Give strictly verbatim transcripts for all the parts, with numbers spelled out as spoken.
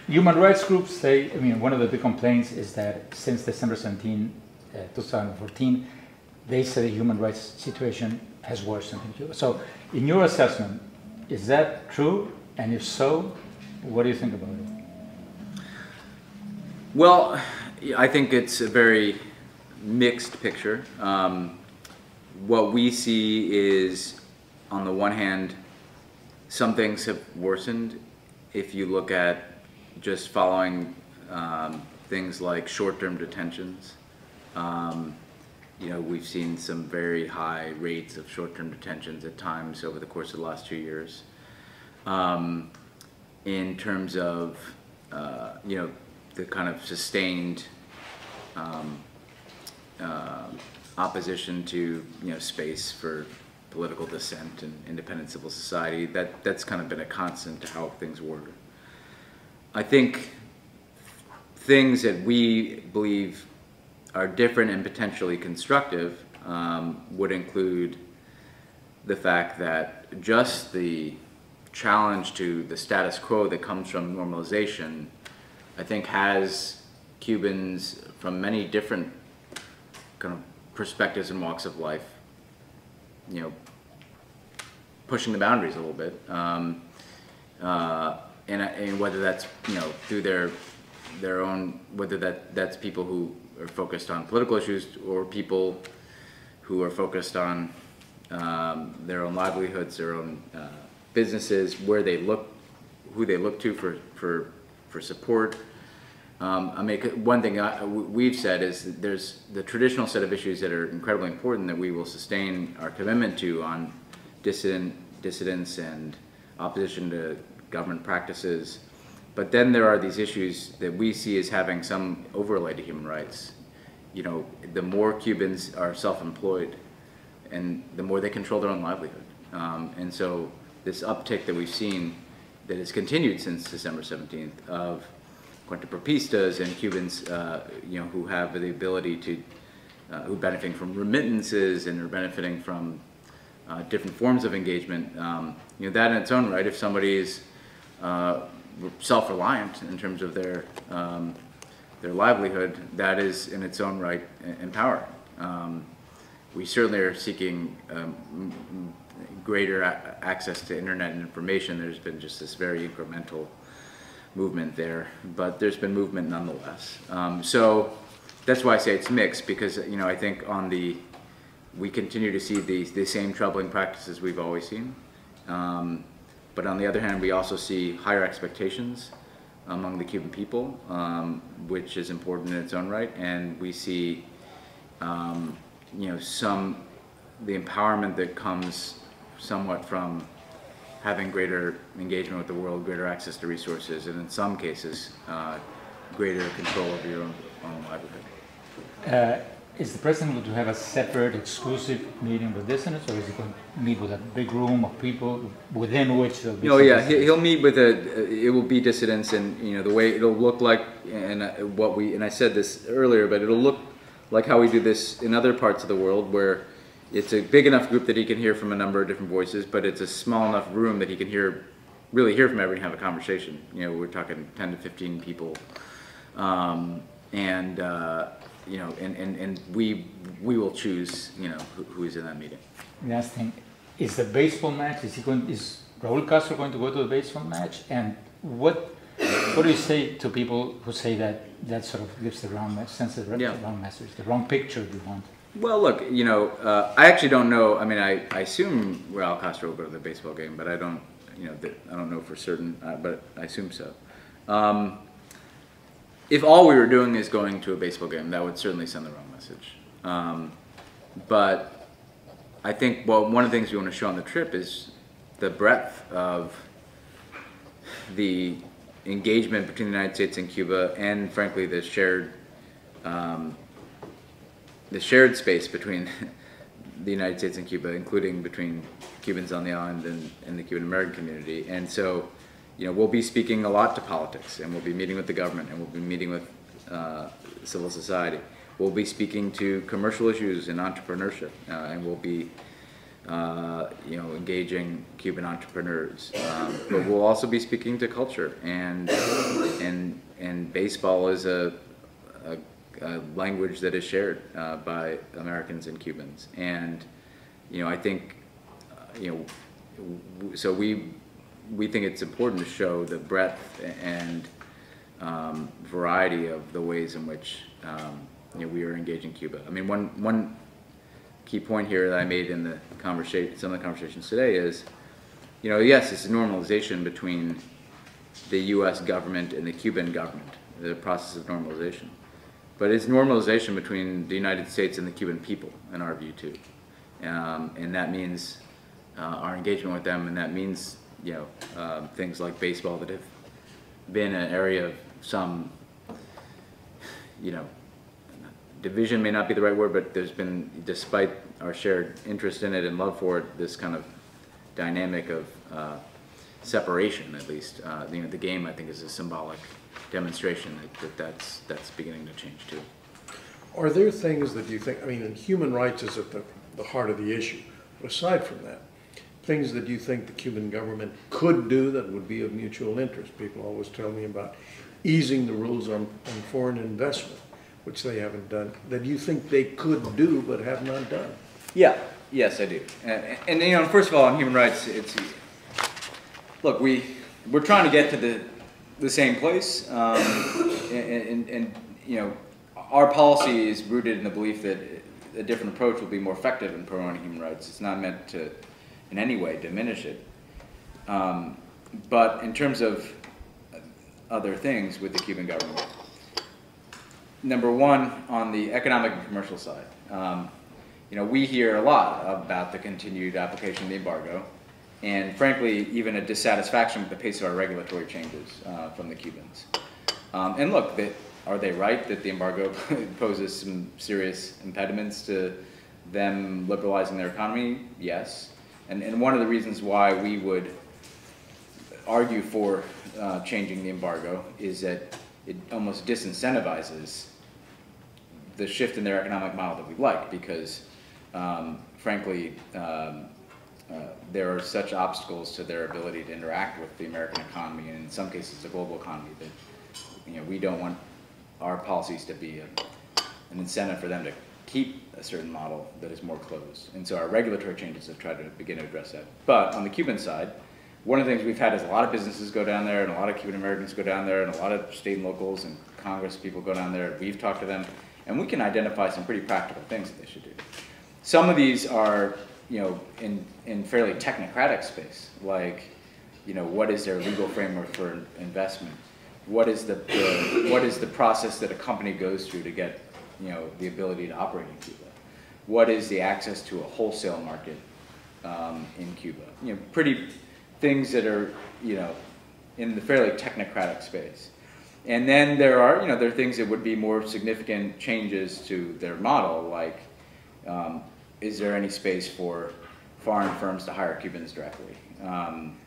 Human rights groups say, I mean, one of the big complaints is that since December seventeenth, uh, two thousand fourteen, they say the human rights situation has worsened in Cuba. So, in your assessment, is that true? And if so, what do you think about it? Well, I think it's a very mixed picture. Um, what we see is, on the one hand, some things have worsened. If you look at just following um, things like short-term detentions, um, you know, we've seen some very high rates of short-term detentions at times over the course of the last two years. Um, in terms of, uh, you know, the kind of sustained um, uh, opposition to, you know, space for political dissent and independent civil society, that, that's kind of been a constant to how things were. I think things that we believe are different and potentially constructive um, would include the fact that just the challenge to the status quo that comes from normalization, I think, has Cubans from many different kind of perspectives and walks of life, you know, pushing the boundaries a little bit, um, uh, and, and whether that's, you know, through their their own, whether that that's people who are focused on political issues or people who are focused on um, their own livelihoods, their own uh, businesses, where they look, who they look to for for for support. Um, I mean, one thing I, we've said is that there's the traditional set of issues that are incredibly important that we will sustain our commitment to on dissident dissidents and opposition to government practices. But then there are these issues that we see as having some overlay to human rights. You know, the more Cubans are self-employed, and the more they control their own livelihood. Um, and so this uptick that we've seen that has continued since December seventeenth of cuentapropistas and Cubans, uh, you know, who have the ability to, uh, who are benefiting from remittances and are benefiting from uh, different forms of engagement. Um, you know, that in its own right, if somebody is uh, self-reliant in terms of their um, their livelihood, that is in its own right empowering. Um, we certainly are seeking um, greater a access to internet and information. There's been just this very incremental movement there, but there's been movement nonetheless. Um, so that's why I say it's mixed, because, you know, I think on the, we continue to see the, the same troubling practices we've always seen. Um, but on the other hand, we also see higher expectations among the Cuban people, um, which is important in its own right. And we see, um, you know, some, the empowerment that comes somewhat from having greater engagement with the world, greater access to resources, and in some cases, uh, greater control over your own, own livelihood. Uh, is the president going to have a separate, exclusive meeting with dissidents, or is he going to meet with a big room of people within which there'll be? No, yeah, he, he'll meet with a. It will be dissidents, and you know the way it'll look like, and what we and I said this earlier, but it'll look like how we do this in other parts of the world, where it's a big enough group that he can hear from a number of different voices, but it's a small enough room that he can hear, really hear from everyone and have a conversation. You know, we're talking ten to fifteen people, um, and uh, you know, and, and, and we we will choose, you know, who, who is in that meeting. Last thing, is the baseball match? Is he going? Is Raúl Castro going to go to the baseball match? And what what do you say to people who say that that sort of gives the wrong sense, the yeah. wrong message, the wrong picture you want? Well, look, you know, uh, I actually don't know. I mean, I, I assume Raúl Castro will go to the baseball game, but I don't, you know, I don't know for certain, uh, but I assume so. Um, if all we were doing is going to a baseball game, that would certainly send the wrong message. Um, but I think, well, one of the things we want to show on the trip is the breadth of the engagement between the United States and Cuba, and frankly, the shared um, the shared space between the United States and Cuba, including between Cubans on the island and, and the Cuban American community. And so, you know, we'll be speaking a lot to politics, and we'll be meeting with the government, and we'll be meeting with uh, civil society. We'll be speaking to commercial issues and entrepreneurship, uh, and we'll be, uh, you know, engaging Cuban entrepreneurs. Um, but we'll also be speaking to culture and and baseball is a, a, a language that is shared uh, by Americans and Cubans. And, you know, I think, uh, you know, so we, we think it's important to show the breadth and um, variety of the ways in which um, you know, we are engaging Cuba. I mean, one, one key point here that I made in the conversation, some of the conversations today is, you know, yes, it's a normalization between the U S government and the Cuban government, the process of normalization. But it's normalization between the United States and the Cuban people, in our view, too. Um, and that means uh, our engagement with them, and that means, you know, um, things like baseball that have been an area of some, you know, division may not be the right word, but there's been, despite our shared interest in it and love for it, this kind of dynamic of uh, separation, at least. Uh, you know, the game, I think, is a symbolic demonstration that, that that's, that's beginning to change, too. Are there things that you think, I mean, human rights is at the, the heart of the issue, but aside from that, things that you think the Cuban government could do that would be of mutual interest? People always tell me about easing the rules on, on foreign investment, which they haven't done, that you think they could do but have not done. Yeah, yes, I do. And, and you know, first of all, on human rights, it's, look, we, we're trying to get to the, the same place, um, and, and, and, you know, our policy is rooted in the belief that a different approach will be more effective in promoting human rights. It's not meant to, in any way, diminish it. Um, but in terms of other things with the Cuban government, number one, on the economic and commercial side, um, you know, we hear a lot about the continued application of the embargo, and frankly, even a dissatisfaction with the pace of our regulatory changes uh, from the Cubans. Um, and look, they, are they right that the embargo poses some serious impediments to them liberalizing their economy? Yes. And, and one of the reasons why we would argue for uh, changing the embargo is that it almost disincentivizes the shift in their economic model that we like, because um, frankly, um, uh, there are such obstacles to their ability to interact with the American economy, and in some cases the global economy, that, you know, we don't want our policies to be a, an incentive for them to keep a certain model that is more closed. And so our regulatory changes have tried to begin to address that. But on the Cuban side, one of the things we've had is a lot of businesses go down there, and a lot of Cuban Americans go down there, and a lot of state and locals and Congress people go down there. We've talked to them, and we can identify some pretty practical things that they should do. Some of these are, you know, in, in fairly technocratic space, like, you know, what is their legal framework for investment? What is the, the what is the process that a company goes through to get, you know, the ability to operate in Cuba? What is the access to a wholesale market um, in Cuba? You know, pretty things that are, you know, in the fairly technocratic space. And then there are, you know, there are things that would be more significant changes to their model, like, um, is there any space for foreign firms to hire Cubans directly? Um,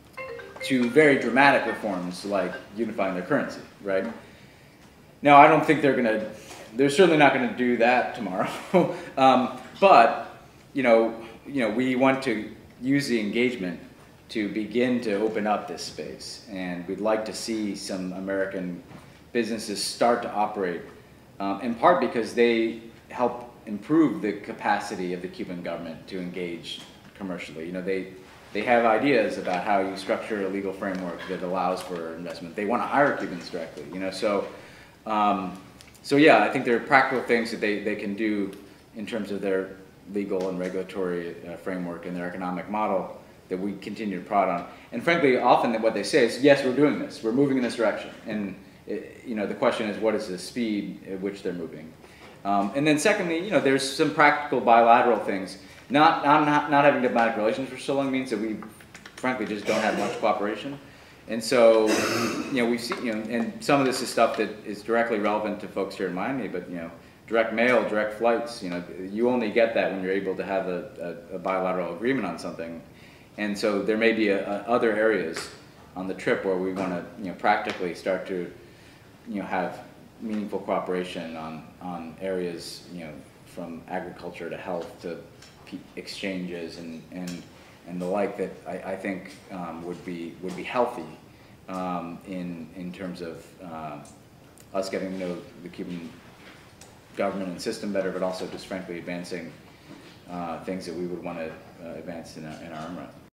to very dramatic reforms like unifying their currency, right? Now, I don't think they're gonna, they're certainly not gonna do that tomorrow. um, but, you know, you know, we want to use the engagement to begin to open up this space. And we'd like to see some American businesses start to operate, um, in part because they help improve the capacity of the Cuban government to engage commercially. You know, they, they have ideas about how you structure a legal framework that allows for investment. They want to hire Cubans directly, you know, so, um, so yeah, I think there are practical things that they, they can do in terms of their legal and regulatory uh, framework and their economic model that we continue to prod on. And frankly, often what they say is, yes, we're doing this, we're moving in this direction. And it, you know, the question is, what is the speed at which they're moving? Um, and then secondly, you know, there's some practical bilateral things. Not, not, not having diplomatic relations for so long means that we, frankly, just don't have much cooperation. And so, you know, we've seen, you know, and some of this is stuff that is directly relevant to folks here in Miami, but, you know, direct mail, direct flights, you know, you only get that when you're able to have a, a, a bilateral agreement on something. And so there may be a, a other areas on the trip where we want to, you know, practically start to, you know, have meaningful cooperation on, on areas, you know, from agriculture to health to exchanges and, and, and the like that I, I think um, would be would be healthy um, in, in terms of uh, us getting to know the Cuban government and system better, but also just frankly advancing uh, things that we would want to uh, advance in our, in our own right.